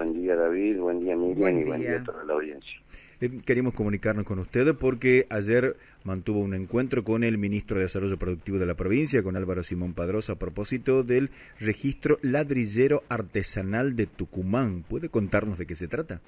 Buen día, David. Buen día, Miriam. Buen y buen día día a toda la audiencia. Queríamos comunicarnos con usted porque ayer mantuvo un encuentro con el ministro de Desarrollo Productivo de la provincia, con Álvaro Simón Padrosa, a propósito del registro ladrillero artesanal de Tucumán. ¿Puede contarnos de qué se trata?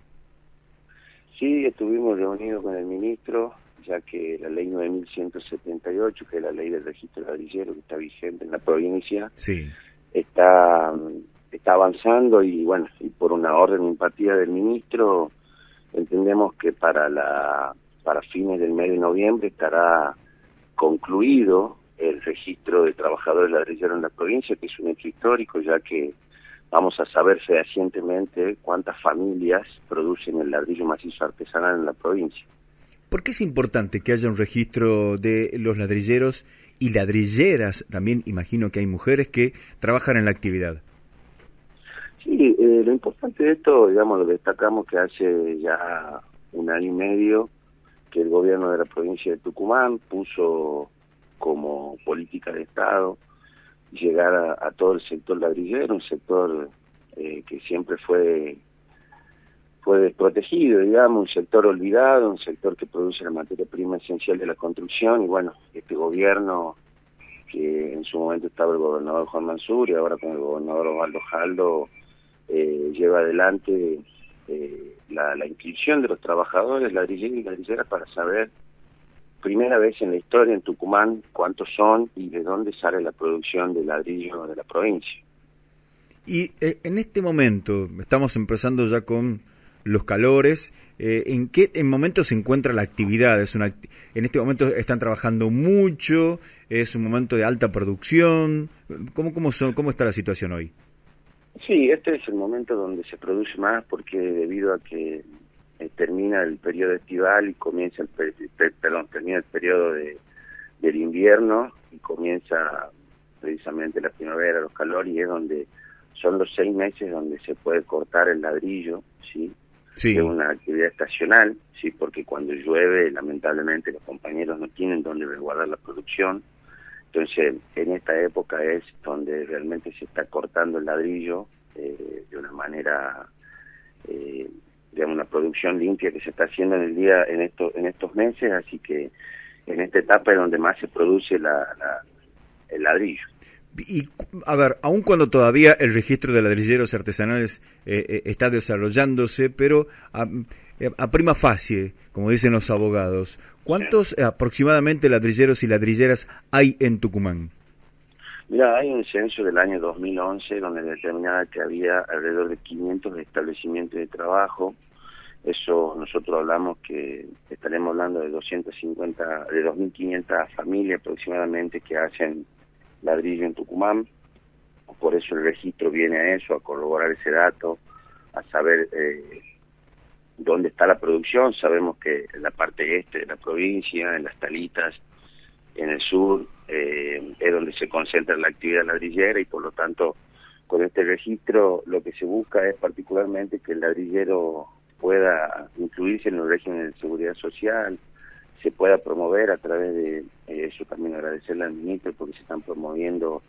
Sí, estuvimos reunidos con el ministro, ya que la ley 9178, que es la ley del registro ladrillero que está vigente en la provincia, Sí. está avanzando y bueno, y por una orden impartida del ministro, entendemos que para fines del mes de noviembre estará concluido el registro de trabajadores ladrilleros en la provincia, que es un hecho histórico, ya que vamos a saber fehacientemente cuántas familias producen el ladrillo macizo artesanal en la provincia. ¿Por qué es importante que haya un registro de los ladrilleros y ladrilleras? También imagino que hay mujeres que trabajan en la actividad. Sí, lo importante de esto, digamos, lo destacamos que hace ya 1 año y medio que el gobierno de la provincia de Tucumán puso como política de Estado llegar a todo el sector ladrillero, un sector que siempre fue desprotegido, digamos, un sector olvidado, un sector que produce la materia prima esencial de la construcción, y bueno, este gobierno, que en su momento estaba el gobernador Juan Mansur y ahora con el gobernador Osvaldo Jaldo, lleva adelante la inscripción de los trabajadores ladrilleros y ladrilleras para saber, primera vez en la historia en Tucumán, cuántos son y de dónde sale la producción de ladrillo de la provincia. Y en este momento, estamos empezando ya con los calores, ¿en qué momento se encuentra la actividad? En este momento están trabajando mucho, es un momento de alta producción, ¿cómo está la situación hoy? Sí, este es el momento donde se produce más porque debido a que termina el periodo estival y comienza termina el periodo del invierno y comienza precisamente la primavera, los calores, y es donde son los 6 meses donde se puede cortar el ladrillo, ¿sí? Sí. Es una actividad estacional, sí, porque cuando llueve, lamentablemente, los compañeros no tienen donde resguardar la producción. Entonces, en esta época es donde realmente se está cortando el ladrillo de una manera, digamos, una producción limpia que se está haciendo en estos meses, así que en esta etapa es donde más se produce el ladrillo. Y, a ver, aun cuando todavía el registro de ladrilleros artesanales está desarrollándose, pero a prima facie, como dicen los abogados, ¿cuántos aproximadamente ladrilleros y ladrilleras hay en Tucumán? Mira, hay un censo del año 2011 donde determinaba que había alrededor de 500 establecimientos de trabajo. Eso nosotros hablamos que estaremos hablando de 2.500 familias aproximadamente que hacen ladrillo en Tucumán. Por eso el registro viene a eso, a corroborar ese dato, a saber dónde está la producción. Sabemos que en la parte este de la provincia, en las Talitas, en el sur, es donde se concentra la actividad ladrillera, y por lo tanto con este registro lo que se busca es particularmente que el ladrillero pueda incluirse en los regímenes de seguridad social, se pueda promover a través de eso. También agradecerle al ministro porque se están promoviendo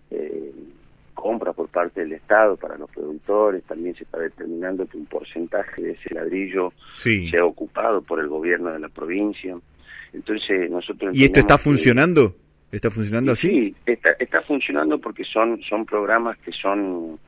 compras por parte del Estado para los productores. También se está determinando que un porcentaje de ese ladrillo sea ocupado por el gobierno de la provincia. Entonces nosotros... ¿Y esto está funcionando? ¿Está funcionando así? Sí, está funcionando porque son programas que son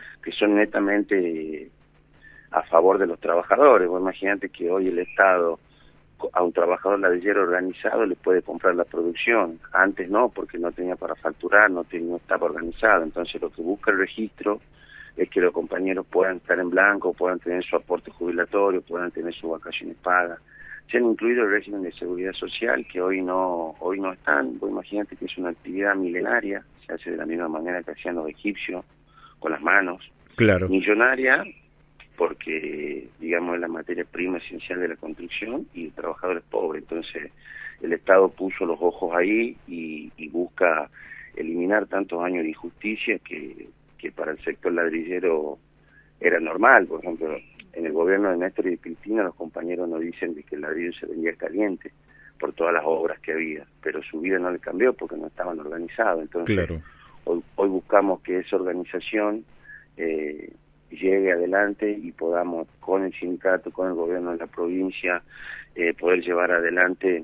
netamente a favor de los trabajadores. Vos imagínate que hoy el Estado a un trabajador ladrillero organizado le puede comprar la producción. Antes no, porque no tenía para facturar, no estaba organizado. Entonces lo que busca el registro es que los compañeros puedan estar en blanco, puedan tener su aporte jubilatorio, puedan tener sus vacaciones pagas. Se han incluido el régimen de seguridad social, que hoy no están. Vos imagínate que es una actividad milenaria, se hace de la misma manera que hacían los egipcios, con las manos. Claro. Millonaria, porque, digamos, es la materia prima esencial de la construcción, y el trabajador es pobre. Entonces, el Estado puso los ojos ahí y busca eliminar tantos años de injusticia que para el sector ladrillero era normal. Por ejemplo, en el gobierno de Néstor y de Cristina los compañeros nos dicen de que el ladrillo se vendía caliente por todas las obras que había, pero su vida no le cambió porque no estaban organizados. Entonces, claro, hoy buscamos que esa organización llegue adelante y podamos, con el sindicato, con el gobierno de la provincia, poder llevar adelante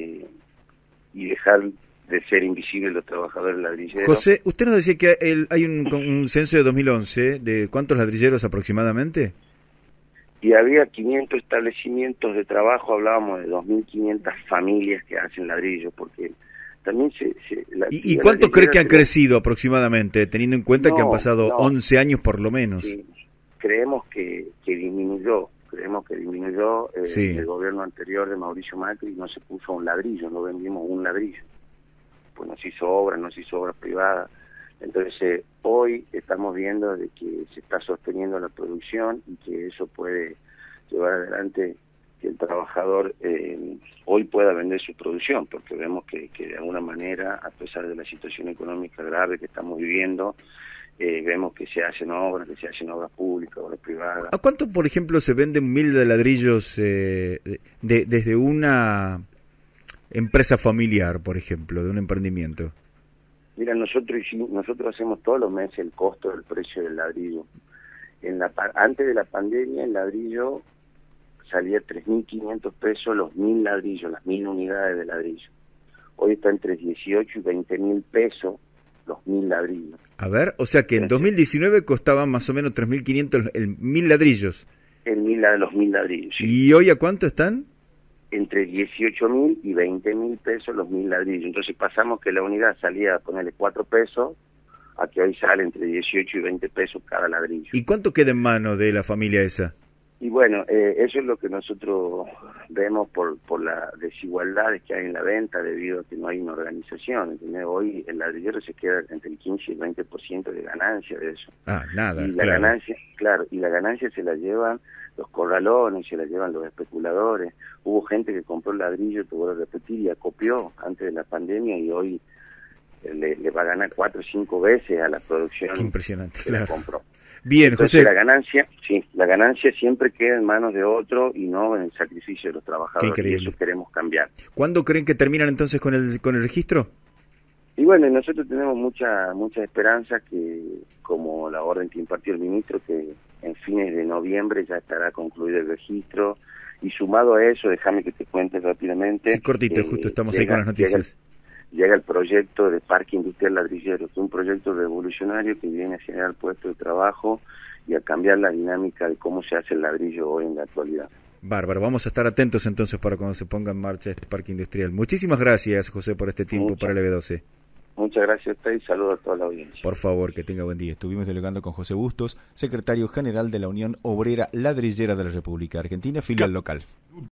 y dejar de ser invisibles los trabajadores ladrilleros. José, usted nos decía que hay un censo de 2011, ¿de cuántos ladrilleros aproximadamente? Y había 500 establecimientos de trabajo, hablábamos de 2.500 familias que hacen ladrillos, porque también ¿Y cuánto cree que han crecido aproximadamente, teniendo en cuenta que han pasado 11 años por lo menos? Sí, creemos que disminuyó, sí. El gobierno anterior de Mauricio Macri no se puso un ladrillo, no vendimos un ladrillo, pues no se hizo obras privadas. Entonces hoy estamos viendo de que se está sosteniendo la producción y que eso puede llevar adelante que el trabajador hoy pueda vender su producción, porque vemos que de alguna manera, a pesar de la situación económica grave que estamos viviendo, vemos que se hacen obras públicas, obras privadas. ¿A cuánto, por ejemplo, se venden 1.000 de ladrillos desde una empresa familiar, por ejemplo, de un emprendimiento? Mira, nosotros hacemos todos los meses el costo del precio del ladrillo. Antes de la pandemia, el ladrillo salía 3.500 pesos los 1.000 ladrillos, las 1.000 unidades de ladrillo. Hoy está entre 18 y 20.000 pesos los 1.000 ladrillos. A ver, o sea que en 2019 costaban más o menos 3.500 el 1.000 ladrillos. Los 1.000 ladrillos, sí. ¿Y hoy a cuánto están? Entre 18.000 y 20.000 pesos los 1.000 ladrillos. Entonces pasamos que la unidad salía a ponerle 4 pesos, a que hoy sale entre 18 y 20 pesos cada ladrillo. ¿Y cuánto queda en mano de la familia esa? Y bueno, eso es lo que nosotros vemos por las desigualdades que hay en la venta debido a que no hay una organización. ¿Entendés? Hoy el ladrillero se queda entre el 15 y el 20% de ganancia de eso. Ah, nada, y la ganancia, y la ganancia se la llevan los corralones, se la llevan los especuladores. Hubo gente que compró el ladrillo, te vuelvo a repetir, y acopió antes de la pandemia y hoy le va a ganar 4 o 5 veces a la producción. Qué impresionante, que la compró. Bien, entonces, José. La ganancia siempre queda en manos de otro y no en el sacrificio de los trabajadores. Qué increíble. Y eso queremos cambiar. ¿Cuándo creen que terminan entonces con el registro? Y bueno, nosotros tenemos mucha esperanza que, como la orden que impartió el ministro, que en fines de noviembre ya estará concluido el registro. Y sumado a eso, déjame que te cuente rápidamente. Sí, cortito, justo estamos ahí con las noticias. Llega el proyecto de Parque Industrial Ladrillero, que es un proyecto revolucionario que viene a generar puestos de trabajo y a cambiar la dinámica de cómo se hace el ladrillo hoy en la actualidad. Bárbaro, vamos a estar atentos entonces para cuando se ponga en marcha este parque industrial. Muchísimas gracias, José, por este tiempo para el EB12. Muchas gracias a usted y saludos a toda la audiencia. Por favor, que tenga buen día. Estuvimos dialogando con José Bustos, secretario general de la Unión Obrera Ladrillera de la República Argentina, filial local.